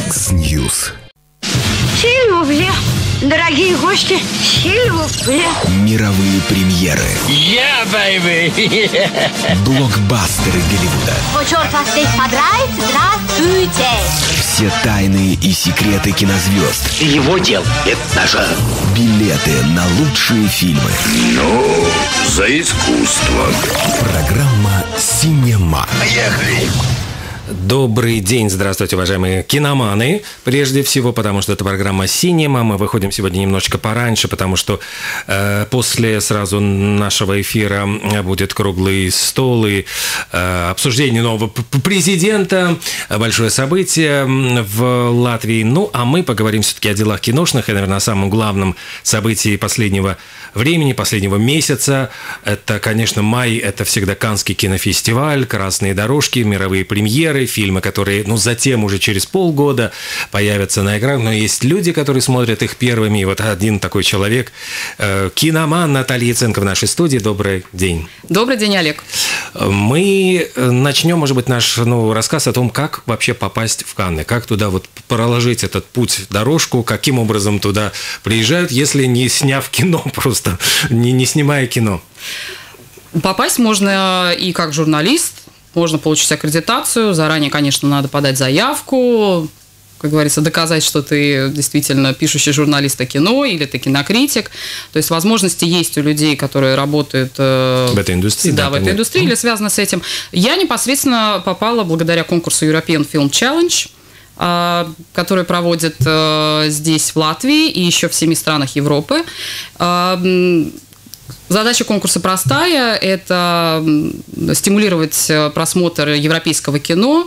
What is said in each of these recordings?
Яндекс.Ньюс. Сильвупле. Дорогие гости, сильвупле. Мировые премьеры. baby. Блокбастеры Голливуда. О, черт вас здесь подрать, здравствуйте. Все тайны и секреты кинозвезд. Его дел – это наше. Билеты на лучшие фильмы. Ну, за искусство. Программа «Синема». Поехали. Добрый день, здравствуйте, уважаемые киноманы. Прежде всего, потому что это программа «Синема». Мы выходим сегодня немножечко пораньше, потому что после сразу нашего эфира будет круглый стол и обсуждение нового президента. Большое событие в Латвии. Ну, а мы поговорим все-таки о делах киношных и, наверное, о самом главном событии последнего времени, последнего месяца. Это, конечно, май, это всегда Каннский кинофестиваль, красные дорожки, мировые премьеры, фильмы, которые, затем уже через полгода появятся на экранах. Но есть люди, которые смотрят их первыми. И вот один такой человек, киноман Наталья Яценко в нашей студии. Добрый день. Добрый день, Олег. Мы начнем, может быть, наш рассказ о том, как вообще попасть в Канны, как туда проложить этот путь, дорожку, каким образом туда приезжают, если не сняв кино, просто не снимая кино. Попасть можно и как журналист, можно получить аккредитацию. Заранее, конечно, надо подать заявку, как говорится, доказать, что ты действительно пишущий журналист о кино или ты кинокритик. То есть возможности есть у людей, которые работают в этой индустрии. Да, в этой индустрии или связаны с этим. Я непосредственно попала благодаря конкурсу European Film Challenge, который проводит здесь, в Латвии, и еще в 7 странах Европы. Задача конкурса простая – это стимулировать просмотр европейского кино,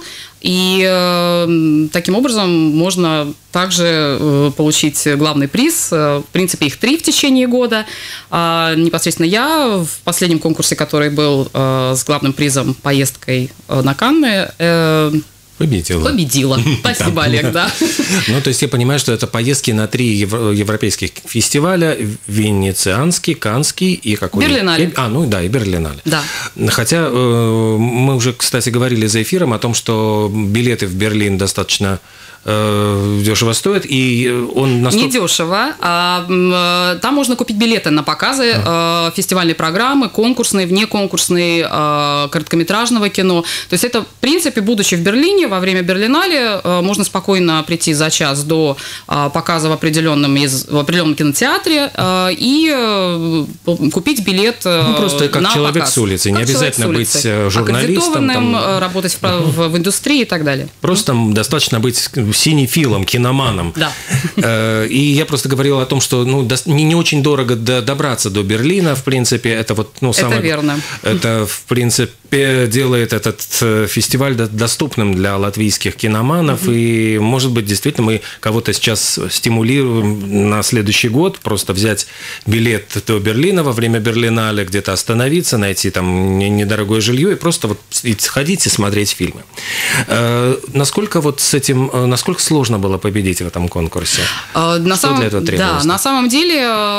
и таким образом можно также получить главный приз. В принципе, их 3 в течение года. Непосредственно я в последнем конкурсе, который был с главным призом поездкой на Канны, Победила. Спасибо, Олег, да. Ну, то есть я понимаю, что это поездки на 3 европейских фестиваля: Венецианский, Каннский и какой-то... Берлинале. И Берлинале. Да. Хотя мы уже, кстати, говорили за эфиром о том, что билеты в Берлин достаточно дешево стоит, и он настолько... Не дешево. Там можно купить билеты на показы фестивальной программы, конкурсной, внеконкурсной, короткометражного кино. То есть это, в принципе, будучи в Берлине, во время Берлинале можно спокойно прийти за час до показа в определенном кинотеатре и купить билет просто как на человек показ. с улицы, не обязательно быть журналистом. Аккредитованным, работать в индустрии и так далее. Просто достаточно быть синефилом, киноманом. Да. И я просто говорил о том, что не очень дорого добраться до Берлина, в принципе, это самое... Это верно. Это, в принципе, делает этот фестиваль доступным для латвийских киноманов, и, может быть, действительно, мы кого-то сейчас стимулируем на следующий год просто взять билет до Берлина во время Берлинале, где-то остановиться, найти там недорогое жилье и просто ходить и смотреть фильмы. Насколько с этим... Насколько сложно было победить в этом конкурсе? Что для этого требовалось? Да, на самом деле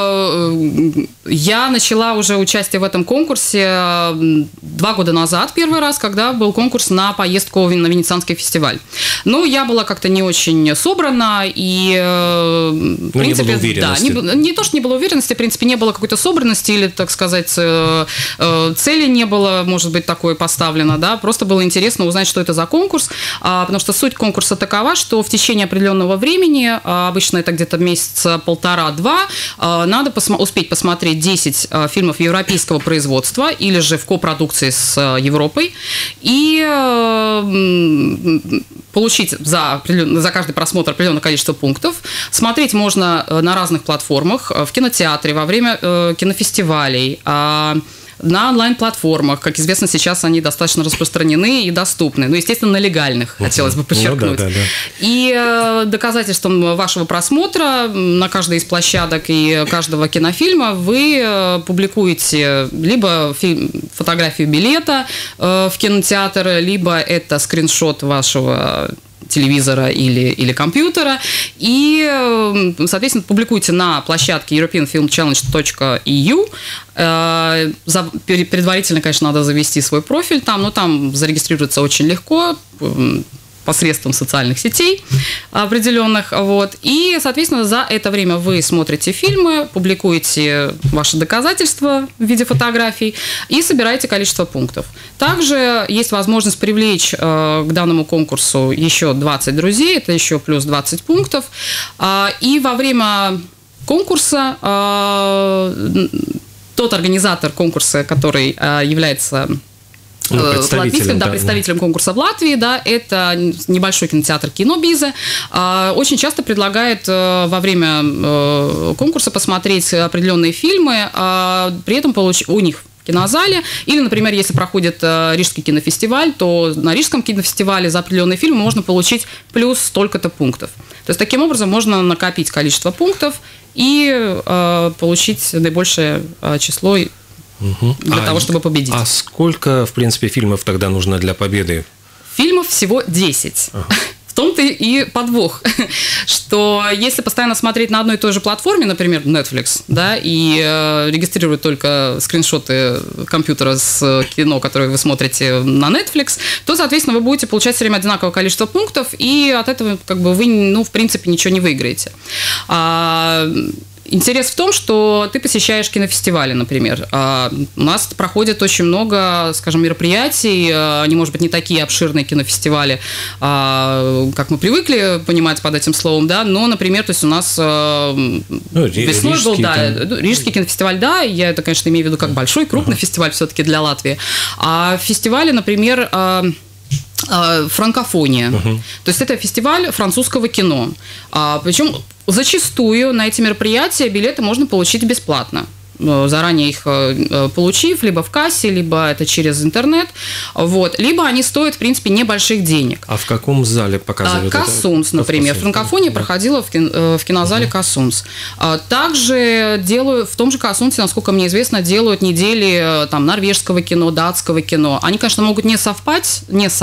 я начала уже участие в этом конкурсе 2 года назад, первый раз, когда был конкурс на поездку на Венецианский фестиваль. Но я была как-то не очень собрана, и в принципе, не было уверенности. Да, не то, что не было уверенности, в принципе, не было какой-то собранности или, так сказать, цели не было, может быть, такое поставлено, да, просто было интересно узнать, что это за конкурс, потому что суть конкурса такова, что в течение определенного времени, обычно это где-то месяца 1,5-2, надо успеть посмотреть 10 фильмов европейского производства или же в копродукции с Европой и получить за каждый просмотр определенное количество пунктов. Смотреть можно на разных платформах, в кинотеатре, во время кинофестивалей, на онлайн-платформах. Как известно, сейчас они достаточно распространены и доступны. Естественно, на легальных, хотелось бы подчеркнуть. Да. И доказательством вашего просмотра на каждой из площадок и каждого кинофильма вы публикуете либо фотографию билета в кинотеатр, либо это скриншот вашего телевизора или компьютера, и, соответственно, публикуйте на площадке europeanfilmchallenge.eu. Предварительно, конечно, надо завести свой профиль там, но там зарегистрироваться очень легко. посредством социальных сетей определенных. Вот. И, соответственно, за это время вы смотрите фильмы, публикуете ваши доказательства в виде фотографий и собираете количество пунктов. Также есть возможность привлечь к данному конкурсу еще 20 друзей, это еще плюс 20 пунктов. И во время конкурса тот организатор конкурса, который является представителем конкурса в Латвии, да, это небольшой кинотеатр «Кинобиза», очень часто предлагает во время конкурса посмотреть определенные фильмы, при этом у них в кинозале, или, например, если проходит Рижский кинофестиваль, то на Рижском кинофестивале за определенные фильмы можно получить плюс столько-то пунктов. То есть таким образом можно накопить количество пунктов и получить наибольшее число для того, чтобы победить. А сколько, в принципе, фильмов тогда нужно для победы? Фильмов всего 10. В том-то и подвох, что если постоянно смотреть на одной и той же платформе, например, Netflix, да, и регистрировать только скриншоты компьютера с кино, которое вы смотрите на Netflix, то, соответственно, вы будете получать все время одинаковое количество пунктов, и от этого как бы вы, в принципе, ничего не выиграете. Интерес в том, что ты посещаешь кинофестивали, например. У нас проходит очень много, скажем, мероприятий. Они, может быть, не такие обширные кинофестивали, как мы привыкли понимать под этим словом, да, но, например, то есть у нас весной был, Рижский кинофестиваль, да, я это, конечно, имею в виду как большой, крупный фестиваль все-таки для Латвии. А фестивали, например, франкофония. То есть это фестиваль французского кино. Причем зачастую на эти мероприятия билеты можно получить бесплатно, заранее их получив, либо в кассе, либо это через интернет, вот, либо они стоят, в принципе, небольших денег. А в каком зале показывают? Кассунс, например. Франкофония проходила в кинозале Кассунс. Также в том же Кассунсе, насколько мне известно, делают недели там норвежского кино, датского кино. Они, конечно, могут не совпасть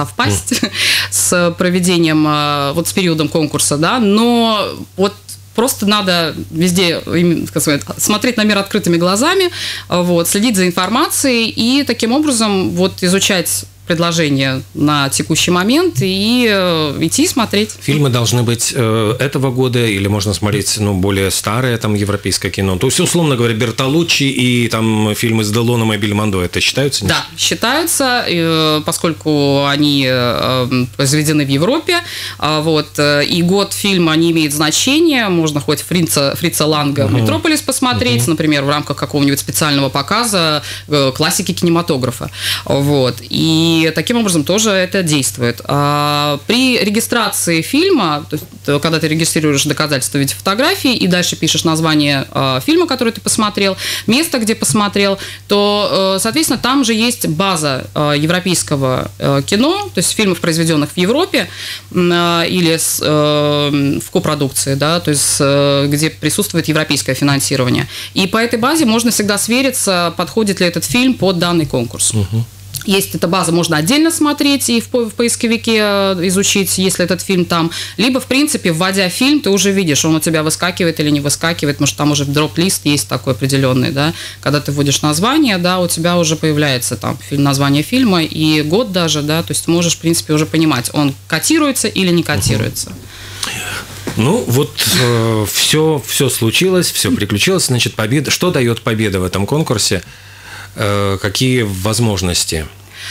с проведением, вот с периодом конкурса, да, но вот просто надо везде, как сказать, смотреть на мир открытыми глазами, вот, следить за информацией и таким образом вот, изучать предложения на текущий момент и идти смотреть. Фильмы должны быть этого года или можно смотреть более старое там европейское кино? То есть, условно говоря, Бертолуччи и там фильмы с Делоном и Бельмондо, это считаются? Да, считаются, поскольку они произведены в Европе, вот, и год фильма не имеет значения, можно хоть Фрица Ланга «Метрополис» посмотреть, например, в рамках какого-нибудь специального показа классики кинематографа, вот, и таким образом тоже это действует. При регистрации фильма, то есть, когда ты регистрируешь доказательства в виде фотографии и дальше пишешь название фильма, который ты посмотрел, место, где посмотрел, то, соответственно, там же есть база европейского кино, то есть фильмов, произведенных в Европе или в копродукции, да, то есть где присутствует европейское финансирование. И по этой базе можно всегда свериться, подходит ли этот фильм под данный конкурс. Есть эта база, можно отдельно смотреть и в поисковике изучить, если этот фильм там. Либо, в принципе, вводя фильм, ты уже видишь, он у тебя выскакивает или не выскакивает, потому что там уже дроп-лист есть такой определенный, да. Когда ты вводишь название, да, у тебя уже появляется там название фильма и год даже, да, то есть ты можешь, в принципе, уже понимать, он котируется или не котируется. Ну, вот все случилось, все приключилось, значит, победа. Что дает победа в этом конкурсе? Какие возможности?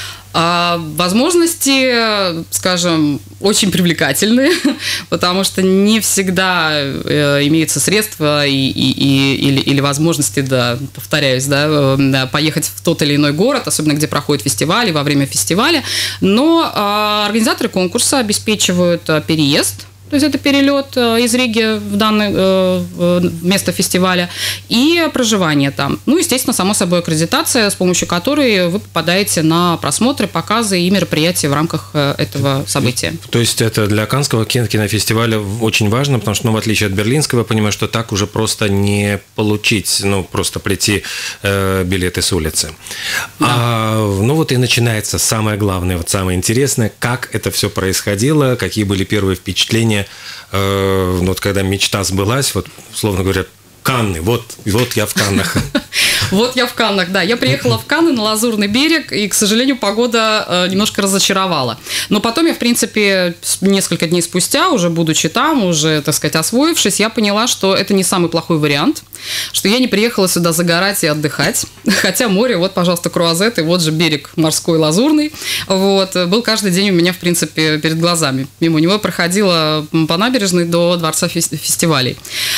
Возможности, скажем, очень привлекательные, потому что не всегда имеются средства или возможности, да, повторяюсь, да, поехать в тот или иной город, особенно где проходят фестивали, во время фестиваля. Но организаторы конкурса обеспечивают переезд. То есть это перелет из Риги в данное место фестиваля и проживание там. Ну, естественно, само собой, аккредитация, с помощью которой вы попадаете на просмотры, показы и мероприятия в рамках этого события. То есть это для Каннского кинофестиваля очень важно, потому что, в отличие от берлинского, я понимаю, что так уже просто не получить, просто прийти билеты с улицы. Да. Вот и начинается самое главное, самое интересное, как это все происходило, какие были первые впечатления. Вот когда мечта сбылась, вот, условно говоря, Канны, вот я в Каннах. Вот я в Каннах, да. Я приехала в Канны на Лазурный берег, и, к сожалению, погода немножко разочаровала. Но потом я, в принципе, несколько дней спустя, уже будучи там, уже, так сказать, освоившись, я поняла, что это не самый плохой вариант, что я не приехала сюда загорать и отдыхать. Хотя море, вот, пожалуйста, круазеты, вот же берег морской Лазурный. Вот, был каждый день у меня, в принципе, перед глазами. Мимо него проходила по набережной до Дворца фестивалей.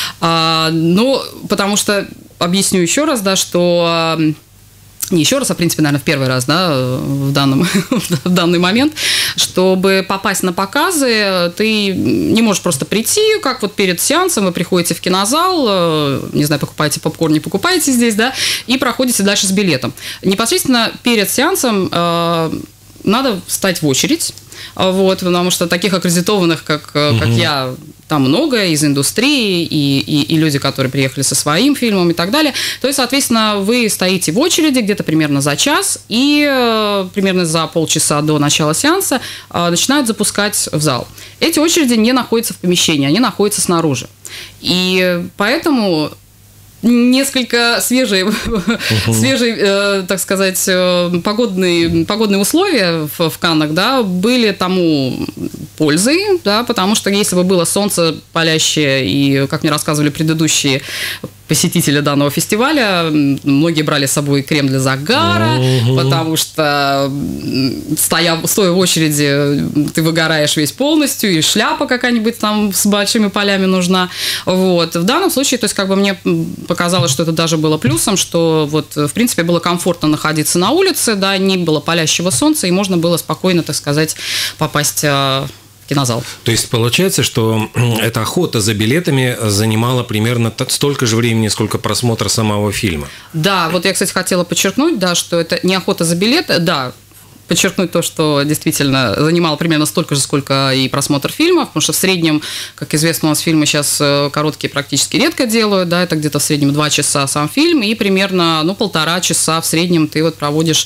Ну, потому что, объясню еще раз, да, что... Не еще раз, а, в принципе, наверное, в первый раз, да, в данный момент, чтобы попасть на показы, ты не можешь просто прийти, как вот перед сеансом, вы приходите в кинозал, не знаю, покупаете попкорн, не покупаете здесь, да, и проходите дальше с билетом. Непосредственно перед сеансом надо встать в очередь, вот, потому что таких аккредитованных, как я, там много из индустрии, и люди, которые приехали со своим фильмом и так далее. То есть, соответственно, вы стоите в очереди где-то примерно за час, и примерно за полчаса до начала сеанса начинают запускать в зал. Эти очереди не находятся в помещении, они находятся снаружи. И поэтому... Несколько свежие, так сказать, погодные условия в Каннах, да, были тому пользой, да, потому что если бы было солнце палящее, и, как мне рассказывали предыдущие посетители данного фестиваля, многие брали с собой крем для загара, потому что, стоя в очереди, ты выгораешь весь полностью, и шляпа какая-нибудь там с большими полями нужна. Вот. В данном случае, то есть, как бы мне показалось, что это даже было плюсом, что вот, в принципе, было комфортно находиться на улице, да, не было палящего солнца, и можно было спокойно, так сказать, попасть в кинозал. То есть получается, что эта охота за билетами занимала примерно столько же времени, сколько просмотр самого фильма. Да, вот я, кстати, хотела подчеркнуть, да, что это не охота за билеты, да, подчеркнуть то, что действительно занимало примерно столько же, сколько и просмотр фильмов, потому что в среднем, как известно, у нас фильмы сейчас короткие практически редко делают, да, это где-то в среднем 2 часа сам фильм, и примерно, 1,5 часа в среднем ты вот проводишь,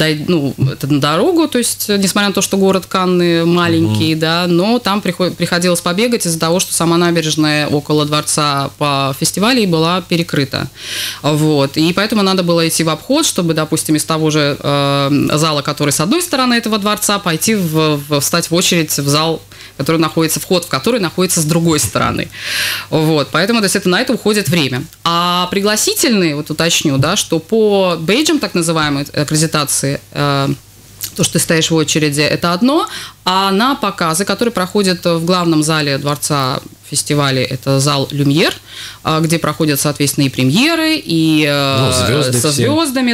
это на дорогу, то есть, несмотря на то, что город Канны маленький, да, но там приходилось побегать из-за того, что сама набережная около дворца по фестивалю была перекрыта, вот, и поэтому надо было идти в обход, чтобы, допустим, из того же зала, который с одной стороны этого дворца, пойти встать в очередь в зал, который находится, вход в который находится с другой стороны. Вот, поэтому, то есть, на это уходит время. А пригласительные, вот уточню, да, что по бейджам, так называемой аккредитации, то, что ты стоишь в очереди, это одно, а на показы, которые проходят в главном зале дворца фестиваля, это зал «Люмьер», где проходят, соответственно, и премьеры, и со звездами,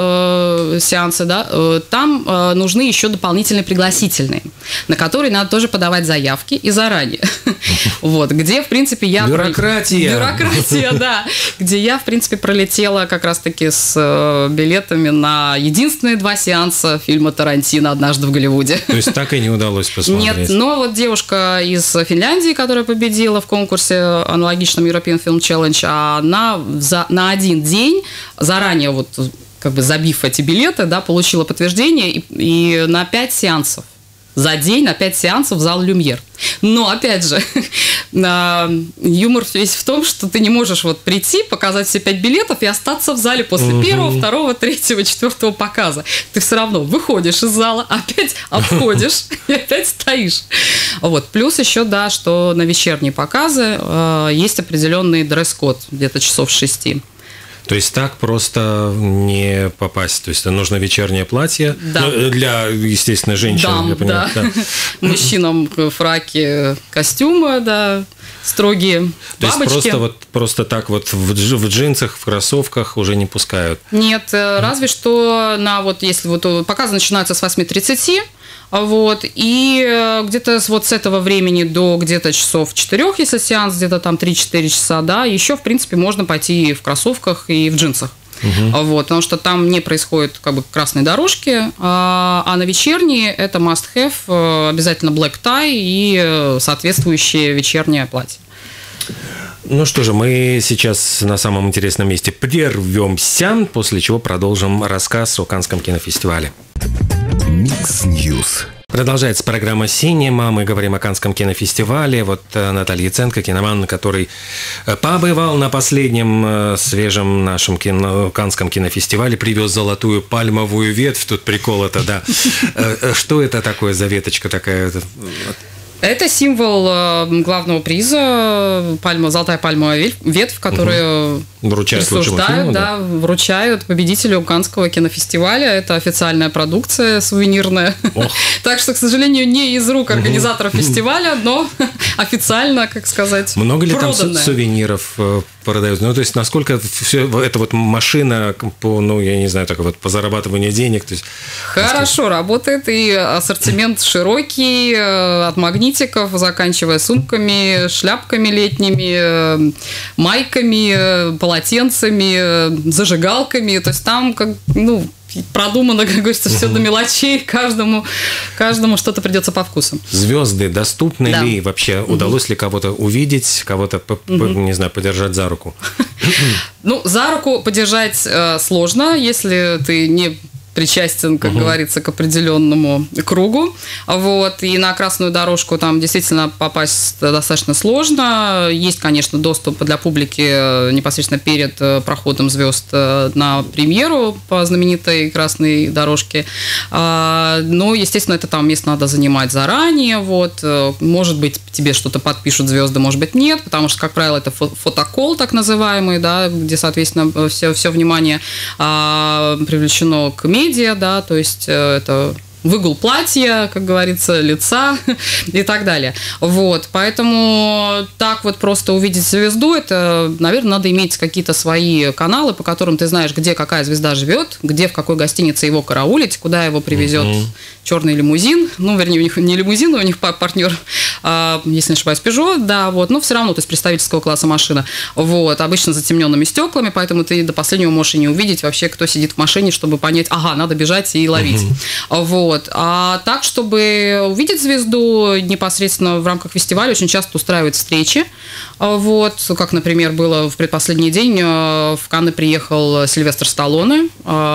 да, сеансы, да, там нужны еще дополнительные пригласительные, на которые надо тоже подавать заявки и заранее. Вот, где, в принципе, я... Бюрократия, да. Где я, в принципе, пролетела как раз-таки с билетами на единственные 2 сеанса фильма Тарантино «Однажды в Голливуде». То есть так и не удалось посмотреть? Нет, но вот девушка из Финляндии, которая победила в конкурсе аналогичном European Film Challenge, она на один день, заранее вот как бы забив эти билеты, да, получила подтверждение и на 5 сеансов. За день на 5 сеансов в зал «Люмьер». Но, опять же, юмор весь в том, что ты не можешь вот прийти, показать все 5 билетов и остаться в зале после 1-го, 2-го, 3-го, 4-го показа. Ты все равно выходишь из зала, опять обходишь и опять стоишь. Вот. Плюс еще, да, что на вечерние показы есть определенный дресс-код, где-то часов 6. То есть так просто не попасть. То есть нужно вечернее платье, да. Для, естественно, женщин. Дам, я понимаю, да. Мужчинам фраки, костюмы, да, строгие, то бабочки. То есть просто так вот в джинсах, в кроссовках уже не пускают? Нет, разве что если показы начинаются с 8:30, вот, и где-то вот с этого времени до где-то часов 4, если сеанс, где-то там 3-4 часа, да, еще, в принципе, можно пойти в кроссовках и в джинсах. Вот, потому что там не происходит как бы красной дорожки, а на вечерние это must have, обязательно black tie и соответствующее вечернее платье. Ну что же, мы сейчас на самом интересном месте прервемся, после чего продолжим рассказ о Каннском кинофестивале. Микс Ньюс. Продолжается программа «Синема». Мы говорим о Каннском кинофестивале. Вот Наталья Яценко, киноман, который побывал на последнем свежем нашем Каннском кинофестивале, привез золотую пальмовую ветвь. Тут прикол это, да. Что это такое за веточка такая? Это символ главного приза, золотая пальмовая ветвь, которую присуждают, вручают победителю Каннского кинофестиваля. Это официальная продукция сувенирная. Так что, к сожалению, не из рук организаторов фестиваля, но официально, как сказать, много ли там проданная. Сувениров продают? Ну, то есть, насколько все это вот машина по, я не знаю, так вот по зарабатыванию денег? То есть, хорошо работает, и ассортимент широкий, от магнитиков, заканчивая сумками, шляпками летними, майками, полотенцами, зажигалками. То есть там продумано, как говорится, все до мелочей, каждому что-то придется по вкусу. Звезды доступны ли вообще? Удалось ли кого-то увидеть, кого-то, не знаю, подержать за руку? За руку подержать сложно, если ты не причастен, как говорится, к определенному кругу. Вот. И на красную дорожку там действительно попасть достаточно сложно. Есть, конечно, доступ для публики непосредственно перед проходом звезд на премьеру по знаменитой красной дорожке. Но, естественно, это там место надо занимать заранее. Вот. Может быть, тебе что-то подпишут звезды, может быть, нет, потому что, как правило, это фотокол, так называемый, да, где, соответственно, все внимание привлечено к медиа, да, то есть это выгул платья, как говорится, лица и так далее. Вот, поэтому так вот просто увидеть звезду, это, наверное, надо иметь какие-то свои каналы, по которым ты знаешь, где какая звезда живет, где в какой гостинице его караулить, куда его привезет черный лимузин, вернее, у них не лимузин, у них партнер, если не ошибаюсь, Peugeot, да, вот, но все равно, то есть представительского класса машина, вот, обычно с затемненными стеклами, поэтому ты до последнего можешь и не увидеть вообще, кто сидит в машине, чтобы понять, надо бежать и ловить, вот, а так, чтобы увидеть звезду непосредственно в рамках фестиваля, очень часто устраивают встречи, вот, как, например, было в предпоследний день, в Канны приехал Сильвестр Сталлоне,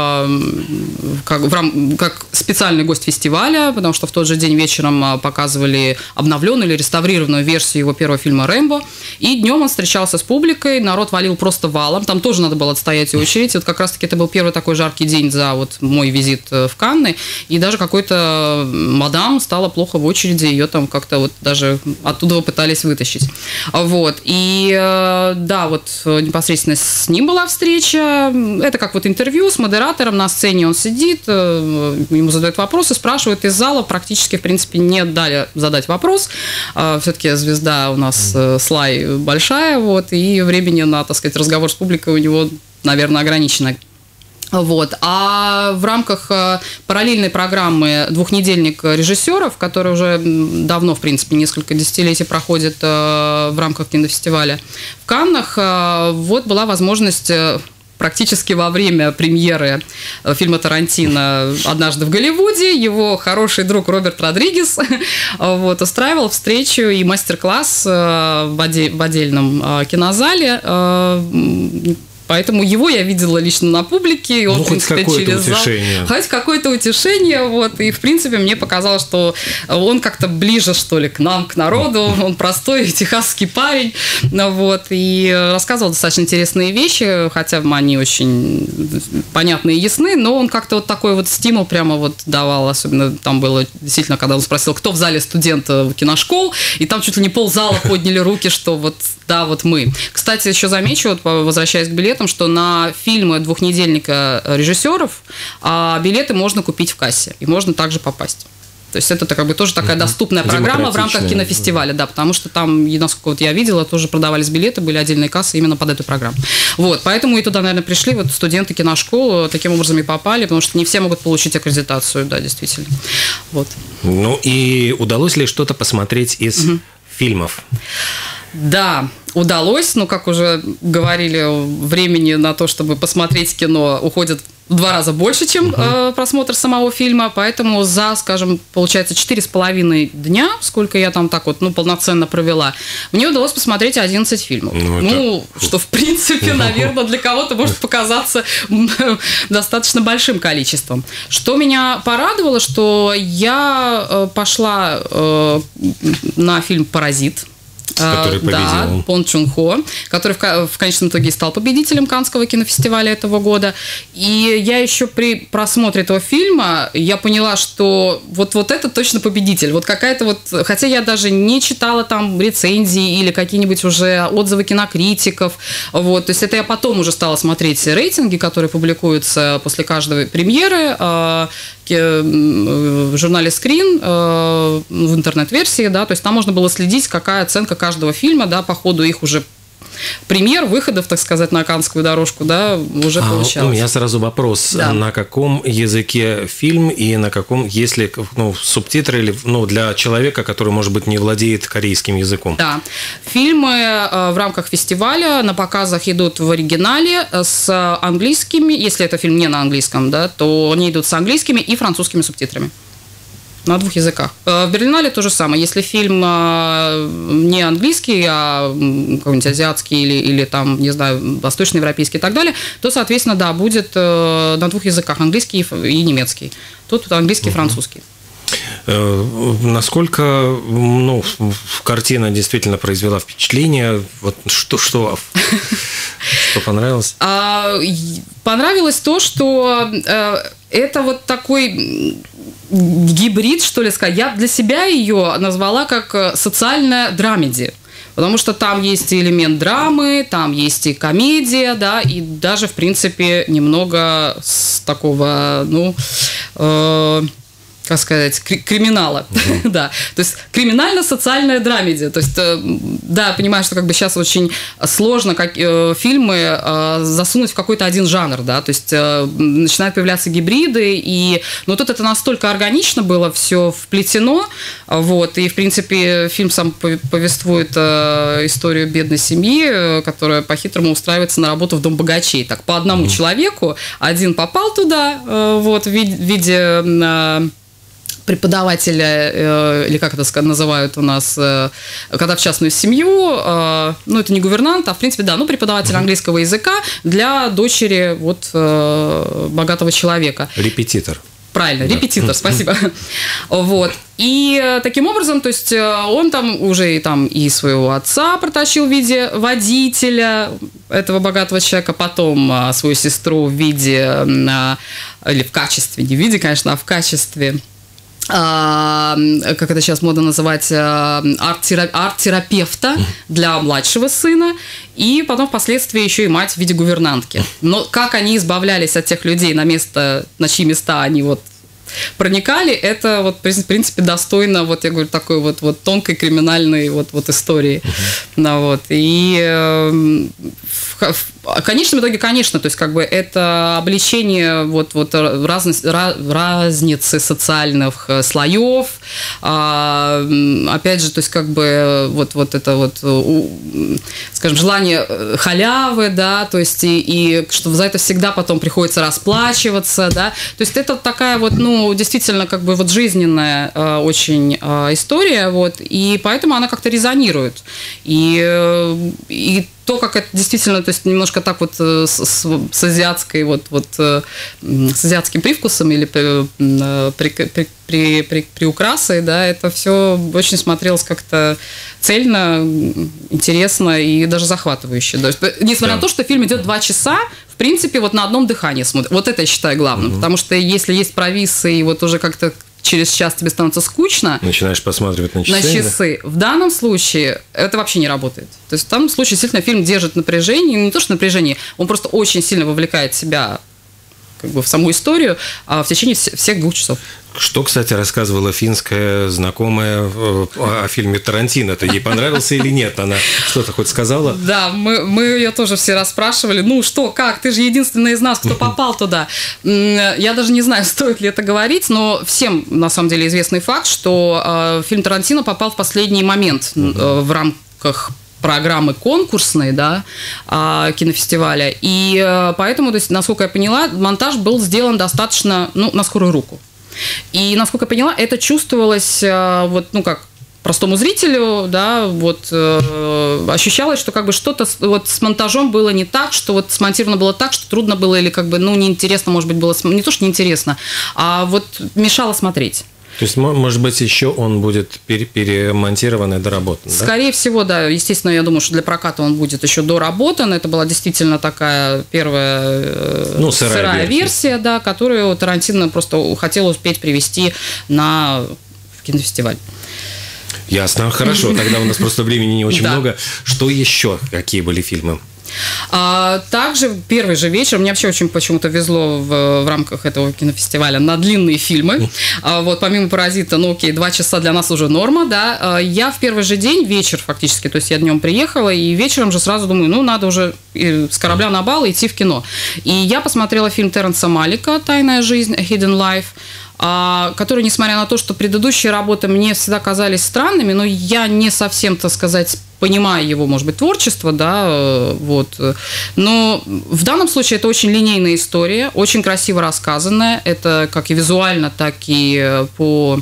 как специальный гость фестиваля, потому что в тот же день вечером показывали обновленную или реставрированную версию его первого фильма «Рэмбо», и днем он встречался с публикой, народ валил просто валом, там тоже надо было отстоять очередь, и вот как раз-таки это был первый такой жаркий день за вот мой визит в Канны, и даже какой-то мадам стало плохо в очереди, ее там как-то вот даже оттуда пытались вытащить. Вот, и да, вот непосредственно с ним была встреча, это как вот интервью с модератором, на сцене он сидит, ему задают вопросы, спрашивают из зала, практически, в принципе, не дали задать вопрос, все-таки звезда у нас слай большая, вот, и времени на, так сказать, разговор с публикой у него, наверное, ограничено. Вот. А в рамках параллельной программы «Двухнедельник режиссеров», который уже давно, в принципе, несколько десятилетий проходит в рамках кинофестиваля в Каннах, вот была возможность практически во время премьеры фильма Тарантино «Однажды в Голливуде» его хороший друг Роберт Родригес вот, устраивал встречу и мастер-класс в отдельном кинозале. Поэтому его я видела лично на публике. Он, хоть какое-то утешение. Хоть какое-то утешение. Вот, и, в принципе, мне показалось, что он как-то ближе, что ли, к нам, к народу. Он простой техасский парень. Вот, и рассказывал достаточно интересные вещи, хотя они очень понятные и ясны, но он как-то вот такой вот стимул прямо вот давал. Особенно там было действительно, когда он спросил, кто в зале студент киношкол, и там чуть ли не ползала подняли руки, что вот да, вот мы. Кстати, еще замечу, вот, возвращаясь к билетам, что на фильмы «Двухнедельника режиссеров» билеты можно купить в кассе, и можно также попасть. То есть это как бы тоже такая доступная программа в рамках кинофестиваля, да, потому что там, насколько вот я видела, тоже продавались билеты, были отдельные кассы именно под эту программу. Вот, поэтому и туда, наверное, пришли вот студенты киношкол, таким образом и попали, потому что не все могут получить аккредитацию, да, действительно. Вот. Ну и удалось ли что-то посмотреть из фильмов? Да, удалось, но, как уже говорили, времени на то, чтобы посмотреть кино, уходит в 2 раза больше, чем просмотр самого фильма, поэтому за, скажем, получается, 4,5 дня, сколько я там так вот, полноценно провела, мне удалось посмотреть 11 фильмов. Что, в принципе, наверное, для кого-то может показаться достаточно большим количеством. Что меня порадовало, что я пошла на фильм «Паразит». Который победил. Да, Пон Чун Хо, который в конечном итоге стал победителем Каннского кинофестиваля этого года. И я еще при просмотре этого фильма, я поняла, что вот это точно победитель. Вот какая-то вот... Хотя я даже не читала там рецензии или какие-нибудь уже отзывы кинокритиков. Вот, то есть это я потом уже стала смотреть рейтинги, которые публикуются после каждой премьеры в журнале Screen, в интернет-версии, да, то есть там можно было следить, какая оценка каждого фильма, да, по ходу их уже премьер, выходов, так сказать, на Каннскую дорожку, да, уже получалось. У меня сразу вопрос. Да. На каком языке фильм и на каком, если субтитры или для человека, который, может быть, не владеет корейским языком? Да. Фильмы в рамках фестиваля на показах идут в оригинале с английскими, если это фильм не на английском, да, то они идут с английскими и французскими субтитрами. На 2 языках. В Берлинале то же самое. Если фильм не английский, а какой-нибудь азиатский или там, не знаю, восточноевропейский и так далее, то, соответственно, да, будет на 2 языках, английский и немецкий. Тут английский и французский. Насколько картина действительно произвела впечатление? Вот что понравилось? Понравилось то, что это вот такой гибрид, что ли сказать. Я для себя ее назвала как социальная драмеди. Потому что там есть и элемент драмы, там есть и комедия, да, и даже, в принципе, немного с такого, как сказать, криминала, да, то есть криминально-социальная драмеди, то есть, да, я понимаю, что как бы сейчас очень сложно фильмы засунуть в какой-то один жанр, да, то есть начинают появляться гибриды, и тут это настолько органично было все вплетено, вот, и, в принципе, фильм сам повествует историю бедной семьи, которая по-хитрому устраивается на работу в дом богачей, так, по одному человеку, один попал туда, вот, в виде преподавателя, или как это называют у нас, когда в частную семью, это не гувернант, а в принципе, да, преподаватель английского языка для дочери вот богатого человека. Репетитор. Правильно, репетитор, спасибо. Вот. И таким образом, то есть он там уже и своего отца протащил в виде водителя этого богатого человека, потом свою сестру в виде, или в качестве, не в виде, конечно, а в качестве, как это сейчас модно называть, арт-терапевта для младшего сына, и потом впоследствии еще и мать в виде гувернантки. Но как они избавлялись от тех людей, на чьи места они вот проникали, это вот, в принципе, достойно, вот я говорю, такой вот тонкой криминальной вот истории. И в конечном итоге, конечно, то есть как бы это обличение разницы социальных слоев, опять же, то есть как бы вот это скажем, желание халявы, да, то есть и что за это всегда потом приходится расплачиваться, да, то есть это такая действительно как бы жизненная очень история, и поэтому она как-то резонирует, и то, как это действительно, то есть немножко так с азиатской с азиатским привкусом или приукрасой, да, это все очень смотрелось как-то цельно, интересно и даже захватывающе. То есть, несмотря на то, что фильм идет 2 часа, в принципе, на одном дыхании смотрит. Вот это я считаю главным, потому что если есть провисы и уже как-то через час тебе становится скучно. Начинаешь посматривать на часы. На часы. Да? В данном случае это вообще не работает. То есть в данном случае действительно фильм держит напряжение. Не то, что напряжение, он просто очень сильно вовлекает себя в саму историю в течение всех 2 часов. Что, кстати, рассказывала финская знакомая о фильме Тарантино-то? Ей понравился или нет? Она что-то хоть сказала? Да, мы ее тоже все расспрашивали. Что, как? Ты же единственная из нас, кто попал туда. Я даже не знаю, стоит ли это говорить, но всем, на самом деле, известный факт, что фильм Тарантино попал в последний момент в рамках программы конкурсной, да, кинофестиваля. И поэтому, то есть, насколько я поняла, монтаж был сделан достаточно, на скорую руку. И, насколько я поняла, это чувствовалось, как простому зрителю, да, ощущалось, что как бы что-то с монтажом было не так, что смонтировано было так, что трудно было или как бы, неинтересно, может быть, было, не то, что неинтересно, а мешало смотреть. То есть, может быть, еще он будет перемонтирован и доработан, да? Скорее всего, да. Естественно, я думаю, что для проката он будет еще доработан. Это была действительно такая первая сырая версия, да, которую Тарантино просто хотел успеть привести в кинофестиваль. Ясно, хорошо. Тогда у нас просто времени не очень много. Что еще? Какие были фильмы? Также первый же вечер, мне вообще очень почему-то везло в рамках этого кинофестиваля на длинные фильмы. Помимо «Паразита», 2 часа для нас уже норма, да. Я в первый же день, вечер фактически, то есть я днем приехала, и вечером же сразу думаю, надо уже с корабля на бал идти в кино. И я посмотрела фильм Терренса Малика «Тайная жизнь», «A Hidden Life», который, несмотря на то, что предыдущие работы мне всегда казались странными, но я не совсем, так сказать, понимаю его, может быть, творчество, да, но в данном случае это очень линейная история, очень красиво рассказанная, это как и визуально, так и по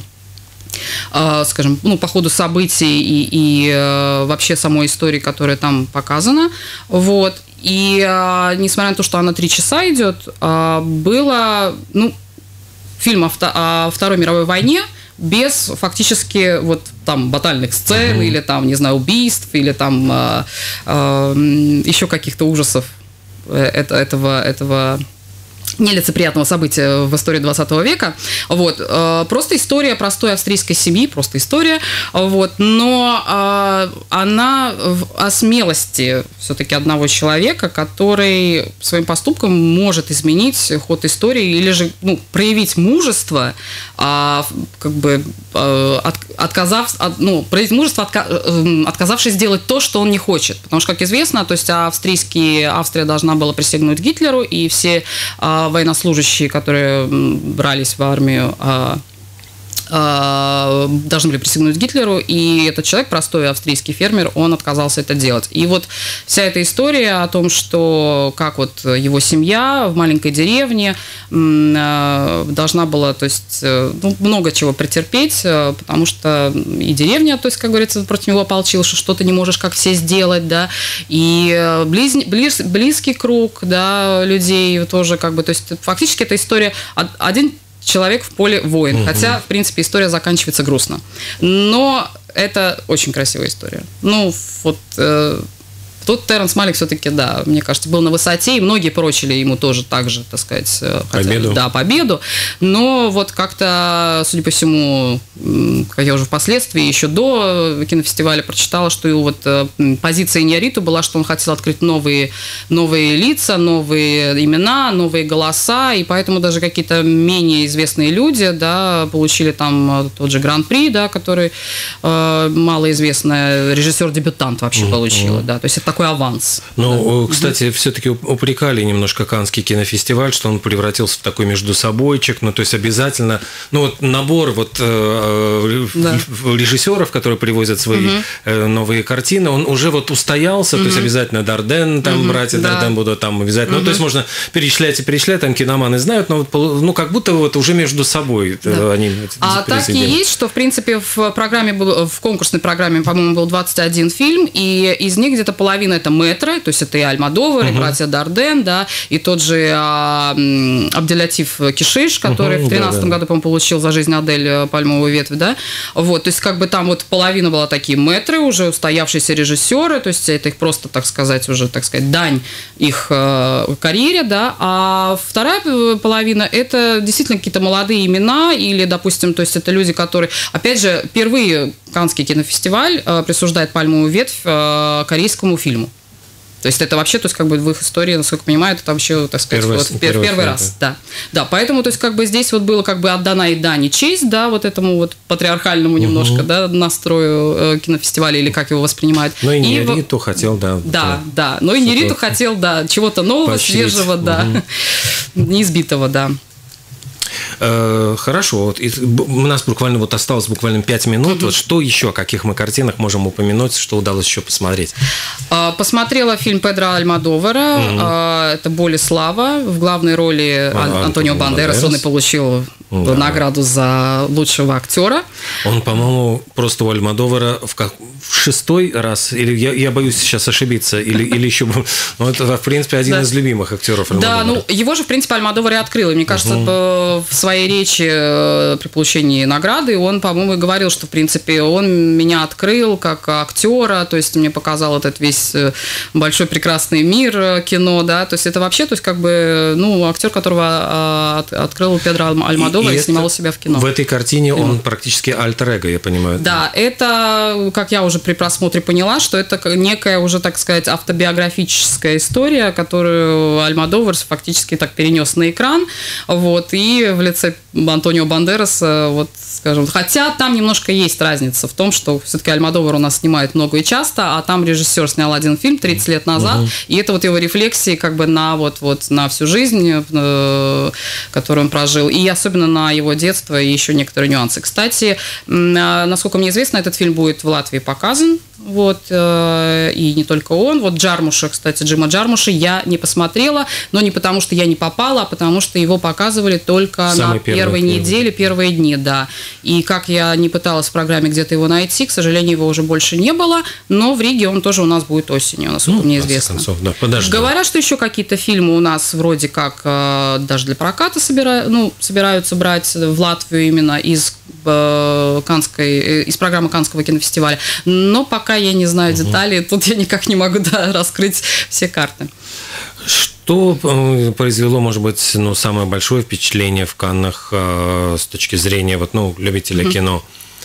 ходу событий и вообще самой истории, которая там показана, и несмотря на то, что она 3 часа идет, было, фильм о Второй мировой войне без фактически батальных сцен или убийств или еще каких-то ужасов этого нелицеприятного события в истории 20 века. Просто история простой австрийской семьи, просто история, но она о смелости все-таки одного человека, который своим поступком может изменить ход истории или же проявить мужество, отказавшись сделать то, что он не хочет. Потому что, как известно, то есть Австрия должна была присягнуть Гитлеру, и все военнослужащие, которые брались в армию, должны были присягнуть Гитлеру, и этот человек, простой австрийский фермер, он отказался это делать. И вся эта история о том, что как его семья в маленькой деревне должна была, то есть, много чего претерпеть, потому что и деревня, то есть, как говорится, против него ополчилась, что ты не можешь, как все, сделать, да, и близкий круг, да, людей тоже, то есть, фактически эта история один человек в поле воин. Хотя, в принципе, история заканчивается грустно. Но это очень красивая история. Тут Терренс Малик все-таки, да, мне кажется, был на высоте, и многие прочили ему тоже так же, так сказать, победу. Да, победу. Но как-то, судя по всему, как я уже впоследствии, еще до кинофестиваля прочитала, что его позиция Иньярриту была, что он хотел открыть новые лица, новые имена, новые голоса, и поэтому даже какие-то менее известные люди, да, получили там тот же Гран-при, да, который малоизвестный режиссер-дебютант вообще получила, да, то есть это такой аванс. Кстати, все-таки упрекали немножко Каннский кинофестиваль, что он превратился в такой междусобойчик, то есть обязательно, набор режиссеров, которые привозят свои новые картины, он уже устоялся, то есть обязательно Дарден, там братья Дарден будут там обязательно, то есть можно перечислять и перечислять, там киноманы знают, но как будто уже между собой они. А так и есть, что в принципе в конкурсной программе, по-моему, был 21 фильм, и из них где-то половина это мэтры, то есть это и Альмодовар, и братья Дарден, да, и тот же Абделятиф Кишиш, который в 2013 году, по-моему, получил за жизнь Адель пальмовую ветвь, да, то есть там половина была такие мэтры, уже устоявшиеся режиссеры, то есть это их просто, так сказать, дань их карьере, да, а вторая половина это действительно какие-то молодые имена или, допустим, то есть это люди, которые, опять же, впервые Каннский кинофестиваль присуждает пальмовую ветвь корейскому фильму. То есть это вообще, то есть в их истории, насколько я понимаю, это вообще, так сказать, первый раз. Да. Да, поэтому, то есть здесь было отдана и дань, и честь, да, этому патриархальному немножко, да, настрою кинофестиваля, или как его воспринимают. Но и Иньярриту хотел, да. Да, но и Иньярриту хотел, да, чего-то нового, свежего, да, неизбитого, да. Хорошо. Вот, у нас буквально вот осталось буквально 5 минут. Вот что еще, о каких мы картинах можем упомянуть, что удалось еще посмотреть? Посмотрела фильм Педро Альмодовара. Это «Боль и слава». В главной роли Антонио Бандерас. Он и получил награду за лучшего актера. Он, по-моему, просто у Альмодовара в 6-й раз, или я боюсь сейчас ошибиться, или еще... Ну, это, в принципе, один из любимых актеров Альмодовара. Да, ну, его же, в принципе, Альмодовар и открыл. И мне кажется, в своей речи при получении награды он, по-моему, говорил, что, в принципе, он меня открыл как актера, то есть мне показал этот весь большой прекрасный мир кино, да, то есть это вообще, то есть как бы, ну, актер, которого открыл Педро Альмодовар и снимал себя в кино. В этой картине он практически альтер-эго, я понимаю. Да, это, как я уже при просмотре поняла, что это некая уже, так сказать, автобиографическая история, которую Альмодовар фактически так перенес на экран, вот, и в лице Антонио Бандераса, вот, скажем, хотя там немножко есть разница в том, что все-таки Альмодовар у нас снимает много и часто, а там режиссер снял один фильм 30 лет назад, и это вот его рефлексии как бы на на всю жизнь, которую он прожил, и особенно на его детство и еще некоторые нюансы. Кстати, насколько мне известно, этот фильм будет в Латвии показан. Вот, и не только он. Вот Джармуша, кстати, Джима Джармуша я не посмотрела, но не потому, что я не попала, а потому, что его показывали только на первой неделе, первые дни, да. И как я не пыталась в программе где-то его найти, к сожалению, его уже больше не было, но в Риге он тоже у нас будет осенью, насколько мне известно. Да, говорят, что еще какие-то фильмы у нас вроде как даже для проката собираются брать в Латвию именно из программы Каннского кинофестиваля, но пока я не знаю деталей, тут я никак не могу раскрыть все карты. Что произвело, может быть, самое большое впечатление в Каннах с точки зрения любителя кино?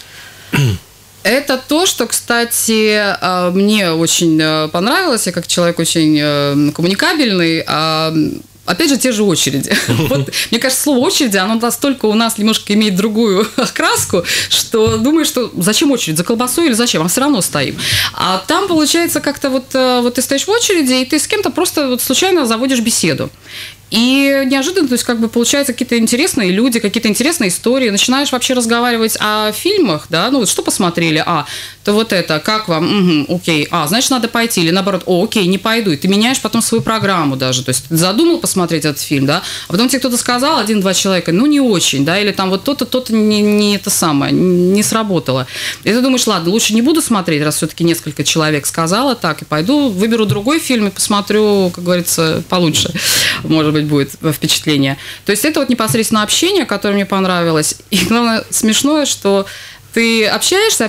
Это то, что, кстати, мне очень понравилось. Я как человек очень коммуникабельный. Опять же, те же очереди. Вот, мне кажется, слово «очереди», оно настолько у нас немножко имеет другую окраску, что думаешь, что зачем очередь, за колбасой или зачем, а все равно стоим. А там, получается, как-то вот ты стоишь в очереди, и ты с кем-то просто случайно заводишь беседу. И неожиданно, то есть, как бы, получаются какие-то интересные люди, какие-то интересные истории. Начинаешь вообще разговаривать о фильмах, да, что посмотрели, то вот это, как вам, окей, значит, надо пойти, или наоборот, окей, не пойду, и ты меняешь потом свою программу даже, то есть, ты задумал посмотреть этот фильм, да, а потом тебе кто-то сказал, 1-2 человека, не очень, да, или там вот то-то не это самое, не сработало. И ты думаешь, ладно, лучше не буду смотреть, раз все-таки несколько человек сказало так, и пойду, выберу другой фильм и посмотрю, как говорится, получше, может быть, будет впечатление. То есть это вот непосредственно общение, которое мне понравилось. И главное, смешное, что ты общаешься,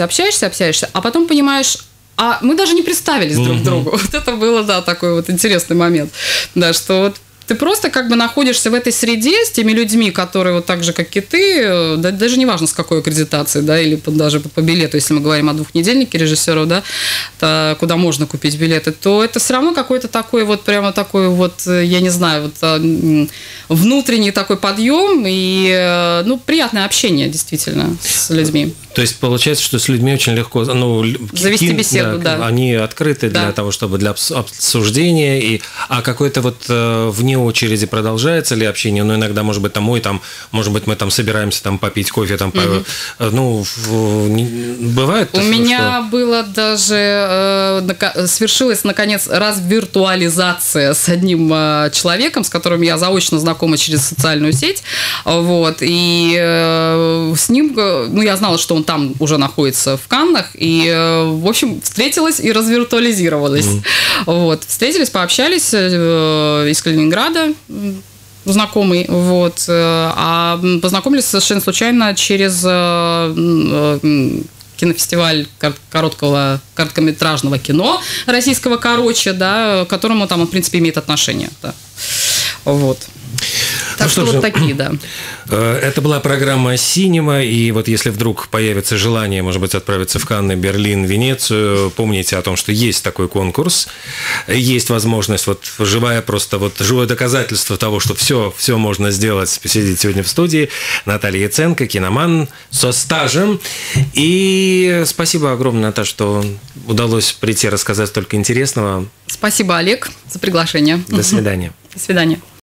а потом понимаешь, мы даже не представились друг другу. Вот это было, да, такой вот интересный момент. Да, что вот ты просто как бы находишься в этой среде с теми людьми, которые вот так же, как и ты, да, даже не важно, с какой аккредитацией, да, или даже по билету, если мы говорим о двухнедельнике режиссеров, да, куда можно купить билеты, то это все равно какой-то такой вот, прямо такой вот, я не знаю, вот внутренний такой подъем и, приятное общение, действительно, с людьми. То есть получается, что с людьми очень легко завести беседу, да. Они открыты для того, чтобы для обсуждения, а какой-то вот вне очереди продолжается ли общение? Иногда, может быть, может быть, мы там собираемся там попить кофе, там, бывает. У меня было даже свершилась наконец развиртуализация с одним человеком, с которым я заочно знакома через социальную сеть, вот, и с ним, я знала, что он там уже находится в Каннах, и, в общем, встретилась и развиртуализировалась. Вот. Встретились, пообщались из Калининграда, знакомый, вот, а познакомились совершенно случайно через кинофестиваль короткометражного кино российского, да, к которому там, в принципе, имеет отношение. Да. Вот. Так что вот такие, да. Это была программа «Синема», и вот если вдруг появится желание, может быть, отправиться в Канны, Берлин, Венецию, помните о том, что есть такой конкурс, есть возможность, живое доказательство того, что все можно сделать, посидеть сегодня в студии. Наталья Яценко, киноман со стажем. И спасибо огромное, Наташа, что удалось прийти рассказать столько интересного. Спасибо, Олег, за приглашение. До свидания. До свидания.